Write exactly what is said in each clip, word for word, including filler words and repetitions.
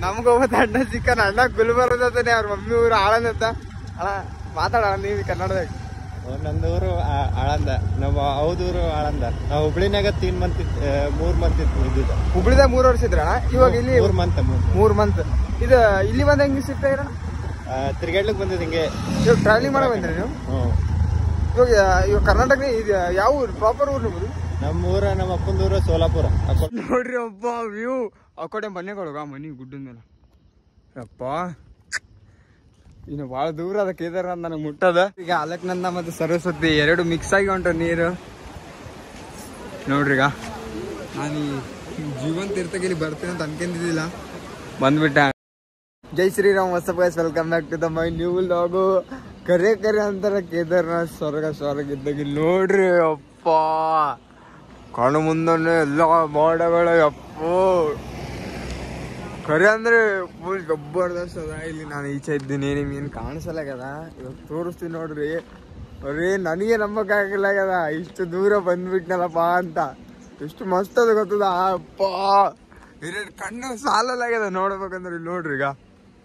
ನಮ್ಗೊಬ್ಬ ಅಣ್ಣ ಸಿಕ್ಕನ ಅಣ್ಣ ಗುಲ್ಬರ್ಗದಾನೆ ಅವ್ರ ಮಮ್ಮಿ ಊರು ಆಳಂದ ಅಂತ. ಅಣ್ಣ ಮಾತಾಡ ನೀವು ಕನ್ನಡದಾಗ. ನಂದೂರು ಆಳಂದ, ನಮ್ಮ ಹೌದೂರು ಆಳಂದ. ನಾವು ಹುಬ್ಳಿನಾಗ ತೀನ್ ಮಂತ್ ಮೂರ್ ಮಂತ್ ಇದ್ದಿದ್ದ. ಹುಬ್ಳಿದಾಗ ಮೂರ್ ವರ್ಷ ಇದ್ರ ಇವಾಗ ಇಲ್ಲಿ ಮೂರ್ ಮಂತ್ ಮೂರ್ ಮಂತ್ ಇದು ಇಲ್ಲಿ ಬಂದ ಹೆಂಗ್ ಸಿಗ್ತಾ ಇರ ತಿರ್ಗಾಡ್ಲಿಕ್ ಬಂದಿದ್ ಹಿಂಗೆ. ಇವಾಗ ಟ್ರಾವೆಲಿಂಗ್ ಮಾಡಕ್ ಬಂದ್ರಿ ನೀವು? ಇವಾಗ ಇವಾಗ ಕರ್ನಾಟಕ ಇದು ಯಾವ ಊರು ಪ್ರಾಪರ್ ಊರು ನಿಮ್ದು? ನಮ್ಮ ಊರ ನಮ್ಮ ಅಪ್ಪಂದೂರ ಸೋಲಾಪುರ. ನೋಡ್ರಿ ಅಪ್ಪ ವ್ಯೂ ಆ ಕಡೆ ಮನೆಗೊಳಗ ಮನಿ ಗುಡ್ಡದ ಮೇಲೆ ಅಪ್ಪ. ಇನ್ನು ಭಾಳ ದೂರ ಅದ ಕೇದಾರ್ನಾಥ್ ನನಗೆ ಮುಟ್ಟದ. ಈಗ ಅಲಕ್ನಂದ ಮತ್ತು ಸರಸ್ವತಿ ಎರಡು ಮಿಕ್ಸ್ ಆಗಿ ಹೊಂಟ ನೀರು ನೋಡ್ರಿ. ಈಗ ನಾನು ಈ ಜೀವನ್ ತೀರ್ಥಗಿರಿ ಬರ್ತೀನಿ ಅಂತ ಅನ್ಕೊಂಡಿದ್ದಿಲ್ಲ, ಬಂದ್ಬಿಟ್ಟ. ಜೈ Shriram, what's up guys, welcome back to the my new vlog. ಕರೆ ಕರೆ ಅಂತಾರ ಕೇದಾರ್ನಾಥ್ ಸ್ವರ್ಗ ಸ್ವರ್ಗ ಇದ್ದಾಗ ನೋಡ್ರಿ ಅಪ್ಪ. ಕಣ್ಣು ಮುಂದನೆ ಎಲ್ಲ ಮೋಡಗಳು ಅಪ್ಪೋ. ಕರೆ ಅಂದ್ರೆ ಫುಲ್ ಜಬರ್ದಸ್ತ್ ಅದ. ಇಲ್ಲಿ ನಾನು ಈಚೆ ಇದ್ದೀನಿ, ನಿಮ್ಗೇನು ಕಾಣಿಸಲ್ಲಾಗದ. ಇವಾಗ ತೋರಿಸ್ತೀನಿ ನೋಡ್ರಿ. ಅರೇ ನನಗೆ ನಂಬಕ್ಕಾಗಲಾಗದ, ಇಷ್ಟು ದೂರ ಬಂದ್ಬಿಟ್ನಲ್ಲಪ್ಪ ಅಂತ. ಎಷ್ಟು ಮಸ್ತ್ ಅದ ಗೊತ್ತದ ಅಪ್ಪ. ಎರಡು ಕಣ್ಣು ಸಾಲಲ್ಲಾಗ್ಯದ ನೋಡ್ಬೇಕಂದ್ರೆ. ಇಲ್ಲಿ ನೋಡ್ರಿ, ಈಗ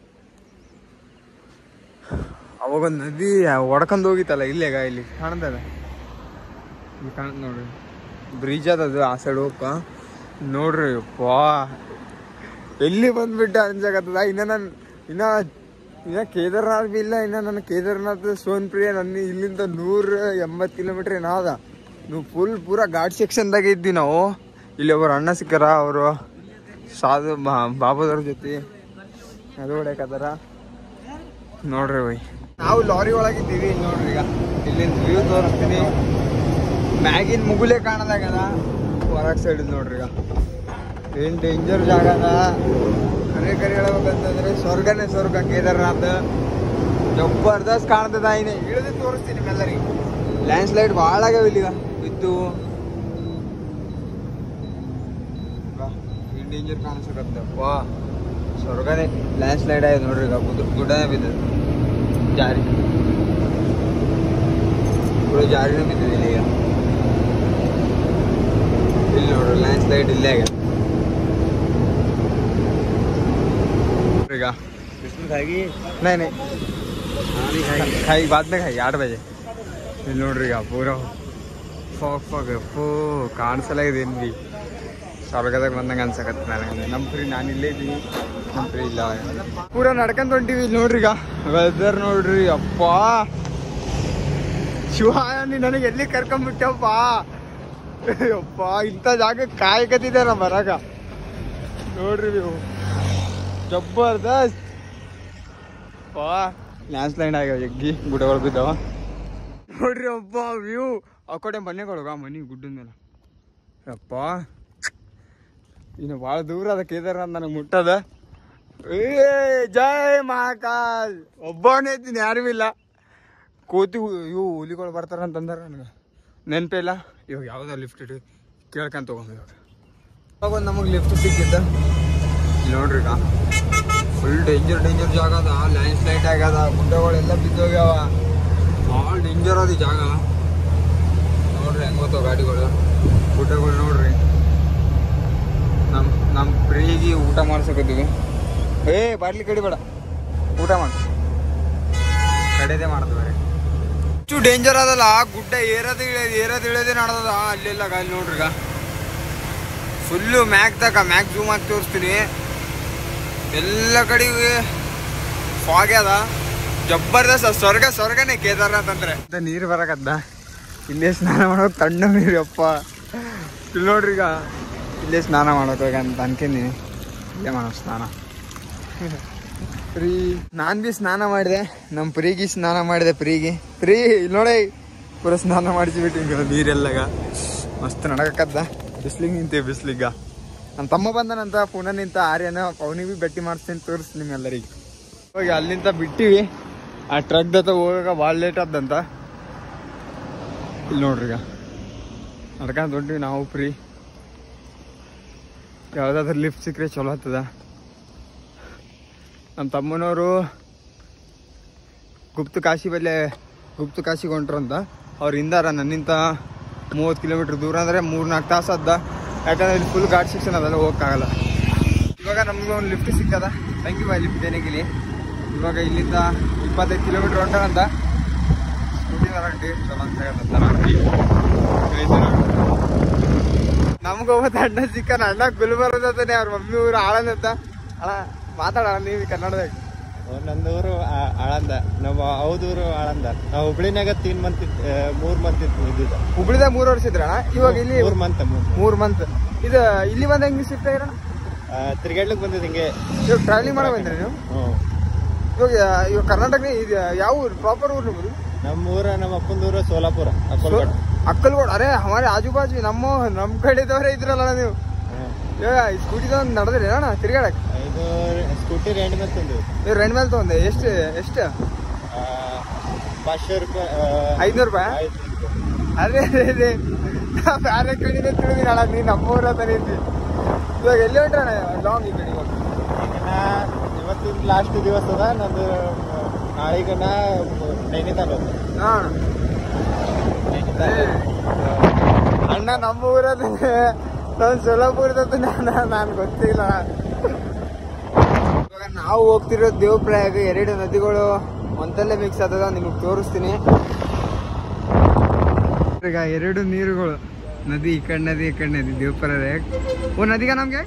ಅವಾಗೊಂದು ನದಿ ಒಡ್ಕೊಂಡ್ ಹೋಗಿತ್ತಲ್ಲ ಇಲ್ಲೇಗ, ಇಲ್ಲಿ ಕಾಣ್ತದ, ಇಲ್ಲಿ ಕಾಣ್ತ ನೋಡ್ರಿ. ಬ್ರಿಡ್ಜ್ ಅದದು ಆ ಸೈಡ್ ಹೋಗಕ್ಕ ನೋಡ್ರಿ ಅಪ್ಪ. ಎಲ್ಲಿ ಬಂದ್ಬಿಟ್ಟ ಅನ್ಸಕತ್ತದ. ಇನ್ನ ನಾನು ಇನ್ನ ಇನ್ನ ಕೇದಾರ್ನಾಥ್ ಬಿ ಇಲ್ಲ. ಇನ್ನ ನನ್ನ ಕೇದಾರ್ನಾಥ್ ಸೋನ್ಪ್ರಿಯ ನನ್ನ ಇಲ್ಲಿಂದ ನೂರ ಎಂಬತ್ತು ಕಿಲೋಮೀಟರ್ ಏನಾದ. ನೀವು ಫುಲ್ ಪೂರಾ ಘಾಟ್ ಸೆಕ್ಷನ್ದಾಗ ಇದ್ವಿ ನಾವು. ಇಲ್ಲಿ ಒಬ್ಬರು ಅಣ್ಣ ಸಿಕ್ಕಾರ, ಅವರು ಸಾಧು ಬಾಬಾದವ್ರ ಜೊತೆ ಅದು ಹೊಡ್ಯಾಕತ್ತಾರ ನೋಡ್ರಿ. ಬೈ ನಾವು ಲಾರಿ ಒಳಗಿದ್ದೀವಿ ನೋಡ್ರಿ. ಈಗ ಇಲ್ಲಿಂದ ವ್ಯೂ ತೋರಿಸ್ತೀನಿ. ಮ್ಯಾಗಿನ ಮುಗುಲೆ ಕಾಣದಾಗದ ಹೊರಗೆ ಸೈಡ್ ನೋಡ್ರಿ. ಈಗ ಏನ್ ಡೇಂಜರ್ ಜಾಗ ಅದ. ಕರೆ ಕರೆ ಹೇಳ್ಬೇಕಂತಂದ್ರೆ ಸ್ವರ್ಗನೇ ಸ್ವರ್ಗ ಕೇದಾರ್ನಾಥ್. ಜಬರ್ದಸ್ತ್ ಕಾಣ್ತದ. ಇನ್ನು ಇಳಿದು ತೋರಿಸ್ತೀನಿ ನಿಮ್ಮೆಲ್ಲರಿಗೆ. ಲ್ಯಾಂಡ್ ಸ್ಲೈಡ್ ಭಾಳ ಆಗ್ಯಾವ ಇಲ್ಲಿಗ ಬಿದ್ದು. ಏನ್ ಡೇಂಜರ್ ಕಾಣಿಸಕತ್ತಪ್ಪ. ಸ್ವರ್ಗನೇ ಲ್ಯಾಂಡ್ ಸ್ಲೈಡ್ ಆಗಿದೆ ನೋಡ್ರಿ. ಈಗ ಗುಡ್ ಗುಡ್ಡನೇ ಬಿದ್ದದ, ಜಾರಿ ಕೂಡ ಜಾರಿನೂ ಬಿದ್ದಿದೆ ಇಲ್ಲಿ. ಈಗ ಇಲ್ಲಿ ನೋಡ್ರಿ ಲ್ಯಾಂಡ್ ಸ್ಲೈಡ್ ಇಲ್ಲೇ ಆಗ್ಯದ. खाएगी नहीं नहीं खाई बाद में खाई आठ बजे. ಇಲ್ಲಿ ನೋಡ್ರಿ ಈಗ ಪೂರ ಫಾಗ್ ಫಾಗ್ ಅಪ್ಪೋ ಕಾಣಿಸಲಾಗಿದೆ. ಏನು ಬಿ ಸ್ವರ್ಗದಾಗ ಬಂದಂಗೆ ಅನ್ಸಕತ್ತ ನನಗೆ. ನಮ್ಮ ಫ್ರೀ ನಾನು ಇಲ್ಲೇ ಇದ್ದೀನಿ, ನಮ್ಮ ಫ್ರೀ ಇಲ್ಲ. ಪೂರ ನಡ್ಕೊಂತ ಹೊಂಟಿವಿ. ಇಲ್ಲಿ ನೋಡ್ರಿ ಈಗ ವೆದರ್ ನೋಡ್ರಿ ಅಪ್ಪ. ಶಿವ ನನಗೆ ಎಲ್ಲಿ ಕರ್ಕೊಂಡ್ಬಿಟ್ಟಪ್ಪ ಅಪ್ಪ. ಇಂಥ ಜಾಗ ಕಾಯ್ಕತ್ತಿದ್ದೆ ನಾ ಬರಾಗ ನೋಡ್ರಿ. ನೀವು ಜಬರ್ದಸ್ತ್ ಅಪ್ಪ. ಲ್ಯಾಂಡ್ ಸ್ಲೈಡ್ ಆಗ್ಯಾವ, ಜಗ್ಗಿ ಗುಡ್ಡಗಳು ಬಿದ್ದಾವ ನೋಡ್ರಿ ಅಪ್ಪ. ವ್ಯೂ ಆ ಕಡೆ ಮನೆಗೊಳಗ ಮನಿ ಗುಡ್ಡದ ಮೇಲೆ ಅಪ್ಪ. ಇನ್ನು ಭಾಳ ದೂರ ಅದ ಕೇದಾರ್ನಾಥ್ ನನಗೆ ಮುಟ್ಟದ. ಏ ಜೈ ಮಹಾಕಾಲ್. ಒಬ್ಬನೇ ಇದ್ದೀನಿ, ಯಾರೂ ಇಲ್ಲ. ಕೋತಿ ಇವು ಹುಲಿಗಳು ಬರ್ತಾರ ಅಂತಂದಾರ ನನಗೆ ನೆನಪೇ ಇಲ್ಲ. ಇವಾಗ ಯಾವ್ದು ಲಿಫ್ಟ್ ಇಟ್ಟು ಕೇಳ್ಕೊಂತ ತಗೊಂಡು ಇವಾಗ ಇವಾಗ ಒಂದು ನಮಗೆ ಲಿಫ್ಟ್ ಸಿಕ್ಕಿದ್ದ. ಇಲ್ಲಿ ನೋಡ್ರಿ ಈಗ ಫುಲ್ ಡೇಂಜರ್ ಡೇಂಜರ್ ಜಾಗ ಅದ. ಲ್ಯಾಂಡ್ ಸ್ಲೈಡ್ ಆಗ್ಯದ, ಗುಡ್ಡಗಳೆಲ್ಲ ಬಿದ್ದೋಗ್ಯಾವ. ಭಾಳ ಡೇಂಜರ್ ಅದ ಈ ಜಾಗ ನೋಡ್ರಿ. ಹೆಂಗೆ ಗೊತ್ತಾವ ಗಾಡಿಗಳು, ಗುಡ್ಡಗಳು ನೋಡ್ರಿ. ನಮ್ಮ ನಮ್ಮ ಫ್ರೀಗೆ ಊಟ ಮಾಡ್ಸಕತ್ತೀವಿ. ಏ ಬಾಟ್ಲಿ ಕಡಿಬೇಡ, ಊಟ ಮಾಡಿ ಕಡೆದೇ ಮಾಡ್ತೀವಿ. ಎಷ್ಟು ಡೇಂಜರ್ ಅದಲ್ಲ ಗುಡ್ಡ. ಏರೋದು ಇಳಿಯೋದು ಏರೋದು ಇಳಿಯೋದೇ ನಡ್ದದ ಅಲ್ಲೆಲ್ಲ. ಗಾಲಿ ನೋಡ್ರಿ ಈಗ ಫುಲ್ಲು ಮ್ಯಾಕ್ ತಕ ಮ್ಯಾಕ್ ಜೂಮ್ ಆಗಿ ತೋರಿಸ್ತೀನಿ. ಎಲ್ಲ ಕಡೆಗೆ ಫಾಗ್ ಅದ ಜಬರ್ದಸ್ತ್. ಸ್ವರ್ಗ ಸ್ವರ್ಗನೇ ಕೇದಾರ್ನಾಥ್ ಅಂದ್ರೆ. ನೀರು ಬರಕದ್ದ. ಇಲ್ಲೇ ಸ್ನಾನ ಮಾಡೋಕೆ ತಣ್ಣ ನೀರು ಅಪ್ಪ. ಇಲ್ಲಿ ನೋಡ್ರಿ ಈಗ ಇಲ್ಲೇ ಸ್ನಾನ ಮಾಡೋಕೆ ಅಂತ ಅನ್ಕೊಂಡಿನಿ. ಇಲ್ಲೇ ಮಾಡೋ ಸ್ನಾನ ಪ್ರೀ. ನಾನು ಭೀ ಸ್ನಾನ ಮಾಡಿದೆ, ನಮ್ಮ ಪ್ರೀಗಿ ಸ್ನಾನ ಮಾಡಿದೆ. ಪ್ರೀಗಿ ಪ್ರೀ ಇಲ್ಲಿ ನೋಡಿ ಪೂರ ಸ್ನಾನ ಮಾಡಿಸಿಬಿಟ್ಟು ಈಗ ನೀರೆಲ್ಲಾಗ ಮಸ್ತ್ ನಡಕದ್ದ. ಬಿಸ್ಲಿಗೆ ನಿಂತೀವಿ ಬಿಸ್ಲಿಗ. ನನ್ನ ತಮ್ಮ ಬಂದನಂತ ಪುನಃ ನಿಂತ ಆರ್ಯನ, ಅವನಿಗೆ ಭೀ ಭೇಟಿ ಮಾಡಿಸ್ತೀನಿ, ತೋರಿಸ್ತೀನಿ ನಿಮ್ಮೆಲ್ಲರಿಗೆ. ಹೋಗಿ ಅಲ್ಲಿಂದ ಬಿಟ್ಟಿವಿ. ಆ ಟ್ರಕ್ ದತ್ತ ಹೋಗಾಗ ಭಾಳ ಲೇಟ್ ಆದಂತ. ಇಲ್ಲಿ ನೋಡ್ರಿ ಈಗ ನಡ್ಕೊಂಡು ಹೊಂಟಿವಿ ನಾವು ಫ್ರೀ. ಯಾವುದಾದ್ರೂ ಲಿಫ್ಟ್ ಸಿಕ್ಕರೆ ಚಲೋ ಆಗ್ತದ. ನಮ್ಮ ತಮ್ಮನವರು ಗುಪ್ತ ಕಾಶಿ ಬಲ್ಲೆ ಗುಪ್ತ ಕಾಶಿಗೆ ಹೊಂಟ್ರಂತ. ಅವ್ರು ಹಿಂದಾರ ನನ್ನಿಂತ ಮೂವತ್ತು ಕಿಲೋಮೀಟ್ರ್ ದೂರ ಅಂದರೆ ಮೂರು ನಾಲ್ಕು ತಾಸು ಅದ. ಯಾಕಂದ್ರೆ ಇಲ್ಲಿ ಫುಲ್ ಘಾಟ್ ಸೆಕ್ಷನ್ ಅದೆಲ್ಲ ಹೋಗಕ್ಕಾಗಲ್ಲ. ಇವಾಗ ನಮ್ಗೆ ಒಂದು ಲಿಫ್ಟ್ ಸಿಕ್ಕದ. ಥ್ಯಾಂಕ್ ಯು ಬಾಯ್ ಲಿಫ್ಟ್ ದೇನೆಗಿಲಿ. ಇವಾಗ ಇಲ್ಲಿಂದ ಇಪ್ಪತ್ತೈದು ಕಿಲೋಮೀಟ್ರ್ ಹೊಂಟಂತ ಸ್ಕೂಟಿ ಹೊರಟಿ ಚಲೋ ನಮ್ಗೆ ಒಬ್ಬತ್ತು ಅಣ್ಣ ಸಿಕ್ಕನ. ಅಣ್ಣ ಗುಲ್ಬರ್ಗದಾನೆ, ಅವ್ರ ಮಮ್ಮಿ ಊರು ಆಳಂದಂತ. ಅಣ್ಣ ಮಾತಾಡ ನೀವು ಕನ್ನಡದಾಗ. ನಂದು ಊರು ಆಳಂದ, ನಮ್ಮ ಹೌದೂರು ಆಳಂದ. ನಾವು ಹುಬ್ಳಿನಾಗ ತೀನ್ ಮಂತ್ ಮೂರ್ ಮಂತ್ ಇದ್ದಿದ್ದ. ಹುಬ್ಳಿದಾಗ ಮೂರು ವರ್ಷ ಇದ್ರಣ, ಇವಾಗ ಇಲ್ಲಿ ಮೂರ್ ಮಂತ್ ಮೂರ್ ಮಂತ್ ಇದು ಇಲ್ಲಿ ಬಂದ ಹೆಂಗ್ ಸಿಗ್ತಾ ಇರೋಣ? ತಿರ್ಗಾಡ್ಲಿಕ್ಕೆ ಬಂದಿದ್ದು ಹಿಂಗೆ. ಇವಾಗ ಟ್ರಾವೆಲಿಂಗ್ ಮಾಡೋ ಬಂದ್ರಿ ನೀವು? ಇವಾಗ ಇವಾಗ ಕರ್ನಾಟಕ ಇದು ಯಾವ ಊರು ಪ್ರಾಪರ್ ಊರು ನಿಮ್ಮದು? ನಮ್ಮ ಊರ ನಮ್ಮ ಅಪ್ಪನ ಊರು ಸೋಲಾಪುರ ಅಕ್ಕಲ್ಗೋಡ್. ಅಕ್ಕಲ್ಗೋಡ್ ಅರೆ ಹಮಾರೆ ಆಜು ಬಾಜು ನಮ್ಮ ನಮ್ ಕಡೆದವರೇ ಇದ್ರಲ್ಲ ನೀವು. ಇವಾಗ ಸ್ಕೂಟಿದ ಒಂದು ನಡೆದ್ರಿ ಅಣ್ಣ ತಿರ್ಗಾಡಕ್? ಇದು ಸ್ಕೂಟಿ ರೆಂಟ್ ಮೇಲೆ ತಂದಿವಿ. ನೀವು ರೆಂಟ್ ಮೇಲೆ ತಗೊಂಡೆ? ಎಷ್ಟು ಎಷ್ಟು? ಪಾಚಶೆ ರೂಪಾಯಿ. ಐದ್ನೂರು ರೂಪಾಯಿ? ಅದೇ ಅದೇ ಬೇರೆ ಕಡೆನೇ ತಿಳಿದಿನ ಅಣ್ಣ, ನೀ ನಮ್ಮೂರ ತಾನೇ ಇದ್ದಿ. ಇವಾಗ ಎಲ್ಲಿ ಹೊಂಟ್ರಣ ಲಾಂಗ್ ಈ ಕಡೆ? ಇವಾಗ ಇವತ್ತಿನ ಲಾಸ್ಟ್ ದಿವಸ ಅದ ನಂದು. ನಾಳೆಗನ ನೈನಿತಾಲ್ ಹೋದ. ಹಾ ಅಣ್ಣ ನಮ್ಮ ಊರದ ನಾನು ಸೋಲಾಪುರದ ನಾನು ನಾನು ಗೊತ್ತಿಲ್ಲ. ಇವಾಗ ನಾವು ಹೋಗ್ತಿರೋ ದೇವಪ್ರಾಯಾಗ ಎರಡು ನದಿಗಳು ಒಂದಲ್ಲೇ ಮಿಕ್ಸ್ ಆಗ್ತದ, ನಿಮಗೆ ತೋರಿಸ್ತೀನಿ. ಈಗ ಎರಡು ನೀರುಗಳು ನದಿ, ಈ ಕಡೆ ನದಿ ಈ ಕಡೆ ನದಿ ದೇವಪ್ರಾಯ. ಓ ನದಿಗ ನಮ್ಗೆ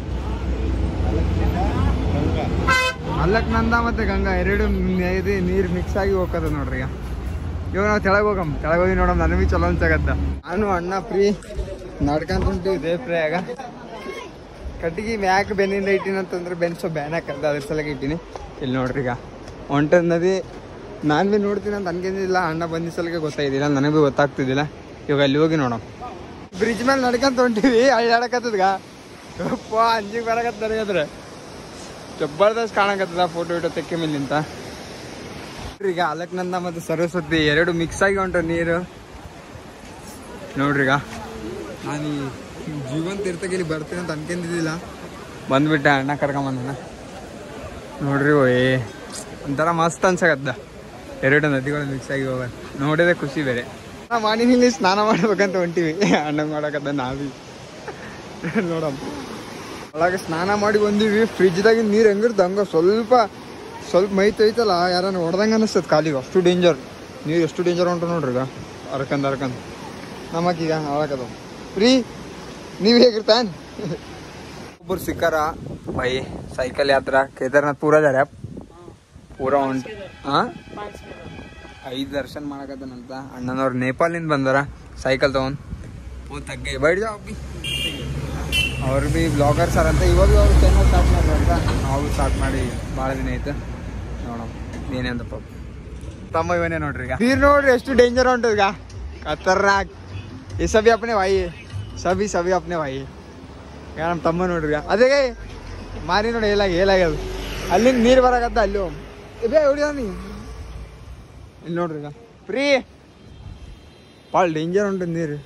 ಅಲ್ಲಕ್ ನಂದ ಮತ್ತೆ ಗಂಗಾ ಎರಡು ನದಿ ನೀರು ಮಿಕ್ಸ್ ಆಗಿ ಹೋಗ್ತದ ನೋಡ್ರಿ. ಈಗ ಇವಾಗ ನಾವು ತೆಳಗ್ ಹೋಗಮ್, ತೆಳಗ್ ಹೋಗಿ ನೋಡಮ್. ನನಗೆ ಚಲೋ ಅನ್ಸಾಗತ್ತ. ನಾನು ಅಣ್ಣ ಫ್ರೀ ನಡ್ಕೊಂತ ಹೊಂಟಿವಿ ದೇವಪ್ರಾಯಾಗ. ಕಟ್ಟಿಗೆ ಮ್ಯಾಕ್ ಬೆನ್ನಿಂದ ಇಟ್ಟಿನ ಅಂತಂದ್ರೆ ಬೆನ್ ಸ್ವಲ್ಪ ಬ್ಯಾನ್ ಹಾಕಂತ ಅದ್ರ ಸಲಕ್ಕೆ ಇಟ್ಟಿನಿ. ಇಲ್ಲಿ ನೋಡ್ರಿ ಈಗ ಹೊಂಟದ ನದಿ. ನಾನು ಭೀ ನೋಡ್ತೀನಿ ಅಂತ ಅನ್ಕೊಂಡಿಲ್ಲ, ಅಣ್ಣ ಬಂದ ಸಲಕ್ಕೆ ಗೊತ್ತಾಗಿದ್ದಿಲ್ಲ, ನನಗೆ ಭೀ ಗೊತ್ತಾಗ್ತಿದ್ದಿಲ್ಲ. ಇವಾಗ ಅಲ್ಲಿ ಹೋಗಿ ನೋಡಮ್. ಬ್ರಿಡ್ಜ್ ಮೇಲೆ ನಡ್ಕೊಂತ ಹೊಂಟಿವಿ, ಅಳ್ಳಾಡಕತ್ತದ್ಗ ಅಪ್ಪ ಅಂಜಿಗೆ ಬರಕತ್ತ ನನಗಂದ್ರೆ ಜಬರ್ದಸ್ತ್ ಕಾಣಕತ್ತದ. ಫೋಟೋ ಇಟೋ ತೆಕ್ಕೆ ಮೇಲಿಂತ ಈಗ ಅಲಕ್ನಂದ ಮತ್ತು ಸರಸ್ವತಿ ಎರಡು ಮಿಕ್ಸ್ ಆಗಿ ಹೊಂಟ ನೀರು ನೋಡ್ರಿ. ಈಗ ನಾನು ಈ ಜೀವನ್ ತೀರ್ಥಗಿರಿ ಬರ್ತೀನಿ ಅಂತ ಅನ್ಕೊಂಡಿದ್ದಿಲ್ಲ, ಬಂದ್ಬಿಟ್ಟೆ ಅಣ್ಣ ಕರ್ಕೊಂಬಂದ ನೋಡ್ರಿ. ಓಯ್ ಒಂಥರ ಮಸ್ತ್ ಅನ್ಸಕತ್ತ ಎರಡು ನದಿಗಳು ಮಿಕ್ಸ್ ಆಗಿ ಹೋಗೋದು ನೋಡಿದ್ರೆ ಖುಷಿ ಬೇರೆ. ಮಾಡಿನಿಲ್ಲಿ ಸ್ನಾನ ಮಾಡ್ಬೇಕಂತ ಹೊಂಟಿವಿ, ಅಣ್ಣ ಮಾಡಕತ್ತ ನಾವಿ ನೋಡಮ್ಮ. ಒಳಗೆ ಸ್ನಾನ ಮಾಡಿ ಬಂದೀವಿ. ಫ್ರಿಜ್ದಾಗಿ ನೀರು ಹೆಂಗಿರ್ತ ಹಂಗ ಸ್ವಲ್ಪ ಸ್ವಲ್ಪ ಮೈ ತೊಯ್ತಲ್ಲ, ಯಾರನ್ನ ಹೊಡೆದಂಗೆ ಅನಿಸ್ತದೆ ಕಾಲಿಗೆ. ಅಷ್ಟು ಡೇಂಜರ್ ನೀರು, ಎಷ್ಟು ಡೇಂಜರ್ ಉಂಟು ನೋಡ್ರಿ. ಈಗ ಹರ್ಕಂದ್ ಹರ್ಕಂದ್ ನಮಗೀಗ ಹಾಳಕದ ಫ್ರೀ. ನೀವು ಹೇಗಿರ್ತಾನೆ? ಒಬ್ಬರು ಸಿಕ್ಕಾರ ಬೈ ಸೈಕಲ್ ಯಾತ್ರಾ ಕೇದಾರ್ನಾಥ್ ಪೂರ ಜಾರ ಪೂರ ಉಂಟು. ಹಾಂ ಐದು ದರ್ಶನ ಮಾಡಕತ್ತನಂತ. ಅಣ್ಣನವ್ರು ನೇಪಾಳಿಂದ ಬಂದಾರ ಸೈಕಲ್ ತೊಗೊಂಡು. ಓ ತಗ್ಗೆ ಬೈಡ್ ಜಾವ್ ಬಿ ಅವ್ರು ಭೀ ಬ್ಲಾಗರ್ ಸರ್ ಅಂತ. ಇವಾಗ ಅವ್ರು ಚಾನಲ್ ಸ್ಟಾರ್ಟ್ ಮಾಡ್ರಂತ, ನಾವು ಸ್ಟಾರ್ಟ್ ಮಾಡಿ ಭಾಳ ದಿನ ಐತೆ. ನೋಡಮ್ ಏನೇಂದಪ್ಪ ತಮ್ಮ ಇವನೇ ನೋಡ್ರಿ. ಈಗ ನೀರು ನೋಡ್ರಿ ಎಷ್ಟು ಡೇಂಜರ್ ಉಂಟು ಈಗ, ಖತರ್ನಾಕ್. ಈ ಸಭಿ ಅಪ್ನೆ ವಾಯಿ ಸಭಿ ಸಭಿ ಅಪ್ನೆ ವಾಯಿ. ಈಗ ನಮ್ಮ ತಮ್ಮ ನೋಡ್ರಿ. ಅದೇ ಮಾರಿ ನೋಡಿ ಏಲಾಗಿ ಏಲಾಗ್ಯದ. ಅಲ್ಲಿಂದ ನೀರು ಬರಾಕತ್ತ, ಅಲ್ಲಿ ಬೇ ಹೊಡಿದ ನೀ. ಇಲ್ಲಿ ನೋಡ್ರಿ ಈಗ ಫ್ರೀ ಭಾಳ ಡೇಂಜರ್ ಉಂಟು ನೀರು.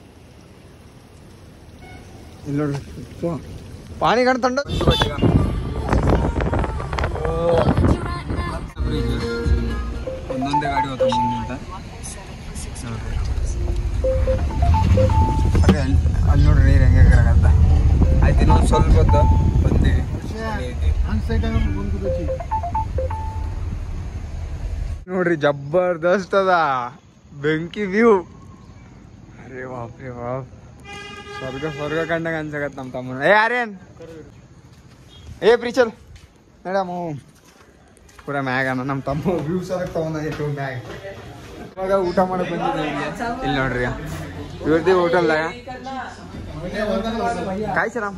ಇಲ್ಲಿ ನೋಡ್ರಿ ಪಾನಿ ಕಾಣ್ತಂಡ. ಒಂದೊಂದೇ ಗಾಡಿ ಹೋಗ್ತಾವ ಮುಂದಿಂದ ನೋಡ್ರಿ. ಅಲ್ಲಿ ನೋಡ್ರಿ ನೀರು ಹೆಂಗೆ ಕರಗತ್ತ. ಆಯ್ತು ಇನ್ನೊಂದು ಸ್ವಲ್ಪ ಹೊತ್ತು ಬಂದೀವಿ. ನೋಡ್ರಿ ಜಬರ್ದಸ್ತ್ ಅದ ಬೆಂಕಿ ವ್ಯೂ. ಅರೆ ವಾಪ್ ರೇ ವಾಪ್, ಸ್ವರ್ಗ ಸ್ವರ್ಗ ಕಂಡಂಗ ಅನ್ಸಕತ್ ನಮ್ಮ ತಮ್ಮನ. ಏ ಆರ್ಯನ್ ಏ ಪ್ರೀಚಲ್ ಮೇಡಮ್ ಪೂರ ಮ್ಯಾಗ ಅನ್ನ ನಮ್ಮ ತಮ್ಮ ವ್ಯೂ ಸರ್ ತಗೊಂಡಿಟ್ಟು ಮ್ಯಾಗ. ಇವಾಗ ಊಟ ಮಾಡಕ್ ಬಂದಿದ್ದೀವಿ ಇಲ್ಲಿ ನೋಡ್ರಿ. ಇವ್ರದ್ದು ಹೋಟೆಲ್ದಾಗ ಕಾಯ್ ಸರ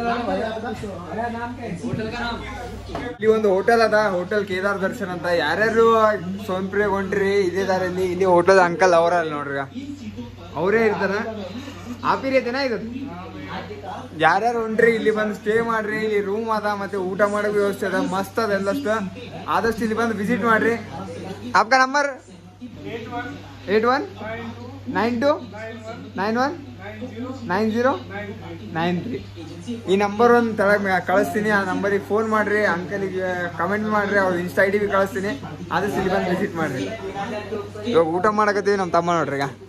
ಇಲ್ಲಿ ಒಂದು ಹೋಟೆಲ್ ಅದ, ಹೋಟೆಲ್ ಕೇದಾರ್ ದರ್ಶನ್ ಅಂತ. ಯಾರ್ಯಾರು ಸೋನ್ಪ್ರಿಯಾಗ ಹೊಂಟ್ರಿ ಇದೇ ದಾರಲ್ಲಿ ಇಲ್ಲಿ ಹೋಟೆಲ್ ಅಂಕಲ್ ಅವರ ಅಲ್ಲಿ ನೋಡ್ರಿ, ಅವರೇ ಇರ್ತಾರ. ಆಪಿ ರೀತಿನ ಇದು. ಯಾರ್ಯಾರು ಹೊಂಟ್ರಿ ಇಲ್ಲಿ ಬಂದು ಸ್ಟೇ ಮಾಡ್ರಿ. ಇಲ್ಲಿ ರೂಮ್ ಅದ ಮತ್ತೆ ಊಟ ಮಾಡೋ ವ್ಯವಸ್ಥೆ ಅದ, ಮಸ್ತ್ ಅದ ಎಲ್ಲಷ್ಟು. ಆದಷ್ಟು ಇಲ್ಲಿ ಬಂದು ವಿಸಿಟ್ ಮಾಡ್ರಿ. आपका number eight one nine two nine one nine zero nine three ಈ ನಂಬರ್ ಒಂದು ತೆಳಗೆ ಕಳಿಸ್ತೀನಿ. ಆ ನಂಬರಿಗೆ ಫೋನ್ ಮಾಡಿರಿ, ಅಂಕಲಿಗೆ ಕಮೆಂಟ್ ಮಾಡಿರಿ, ಅವ್ರ ಇನ್ಸ್ಟಾ ಐ ಡಿ ಬಿ ಕಳಿಸ್ತೀನಿ. ಆದಷ್ಟು ಇಲ್ಲಿ ಬಂದು ವಿಸಿಟ್ ಮಾಡಿರಿ. ಇವಾಗ ಊಟ ಮಾಡಕತ್ತೀವಿ ನಮ್ಮ ತಮ್ಮ ನೋಡ್ರಿ. ಈಗ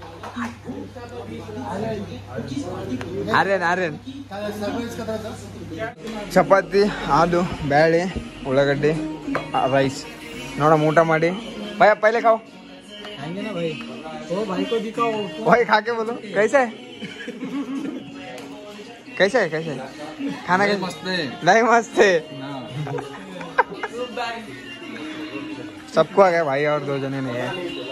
ಆರ್ಯನ್ ಆರ್ಯನ್ ಚಪಾತಿ ಆಲೂ ಬ್ಯಾಳಿ ಉಳ್ಳಾಗಡ್ಡಿ ರೈಸ್ ನೋಡಮ್ ಊಟ ಮಾಡಿ ಭಯ ಪೈಲೆ ಖಾओ खाएंगे ना भाई ओ भाई को दिखाओ भाई खा के बोलो कैसे है कैसे है कैसे है खाना कैसे मस्त है नहीं मस्त है सबको आ गया भाई और दो जने नहीं है